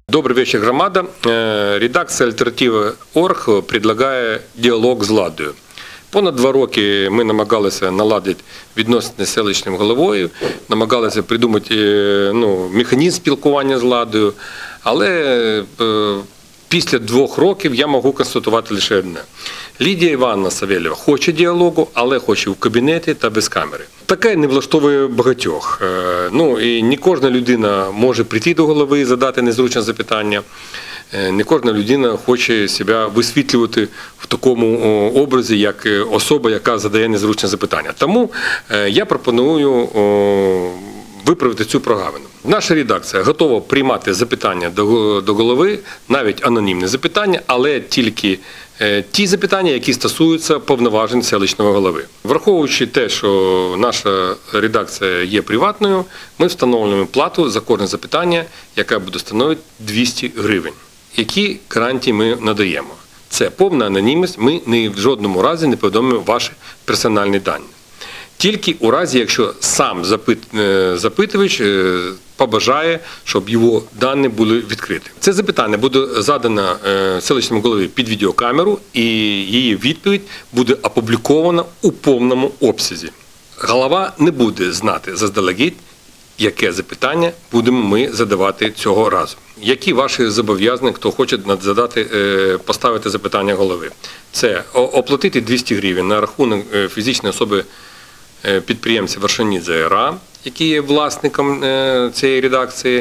Добрый вечер, громада. Редакція Альтернатива.орг предлагає діалог з владою. Понад 2 роки ми намагалися наладити відносини з селищним головою, намагалися придумати механізм спілкування з владою, але після 2 років я можу констатувати лише одне. Лідія Івановна Савельєва хоче діалогу, але хоче в кабінеті та без камери. Таке не влаштовує багатьох. І не кожна людина може прийти до голови і задати незручне запитання. Не кожна людина хоче себе висвітлювати в такому образі, як особа, яка задає незручне запитання. Тому я пропоную виправити цю прогалину. Наша редакція готова приймати запитання до голови, навіть анонімні запитання, але тільки ті запитання, які стосуються повноважень селищного голови. Враховуючи те, що наша редакція є приватною, ми встановлюємо плату за кожне запитання, яке буде становити 200 гривень. Які гарантії ми надаємо? Це повна анонімність, ми в жодному разі не повідомимо ваші персональні дані. Тільки у разі, якщо сам запитувач побажає, щоб його дані були відкриті. Це запитання буде задано селищному голові під відеокамеру, і її відповідь буде опублікована у повному обсязі. Голова не буде знати заздалегідь, яке запитання будемо ми задавати цього разу. Які ваші зобов'язання, хто хоче поставити запитання голови? Це оплатити 200 гривень на рахунок фізичної особи підприємця Вершинідзе Р.А., який є власником цієї редакції,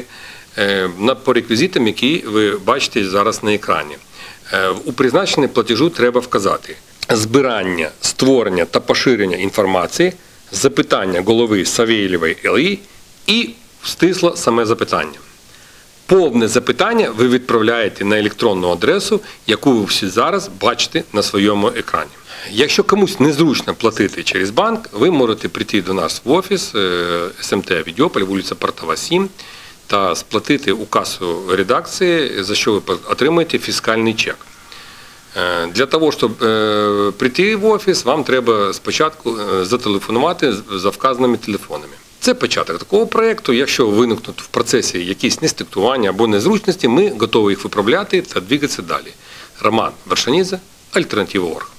по реквізитам, які ви бачите зараз на екрані. У призначенні платежу треба вказати збирання, створення та поширення інформації, запитання голови Савельєвої Л.І. і стисло саме запитання. Повне запитання ви відправляєте на електронну адресу, яку ви всі зараз бачите на своєму екрані. Якщо комусь незручно платити через банк, ви можете прийти до нас в офіс СМТ Відьополь, вулиця Портова, 7, та сплатити у касу редакції, за що ви отримаєте фіскальний чек. Для того, щоб прийти в офіс, вам треба спочатку зателефонувати за вказаними телефонами. Це початок такого проєкту. Якщо виникнуть в процесі якісь нестиктування або незручності, ми готові їх виправляти та двигатися далі. Роман Вершинідзе, Альтернатива.орг.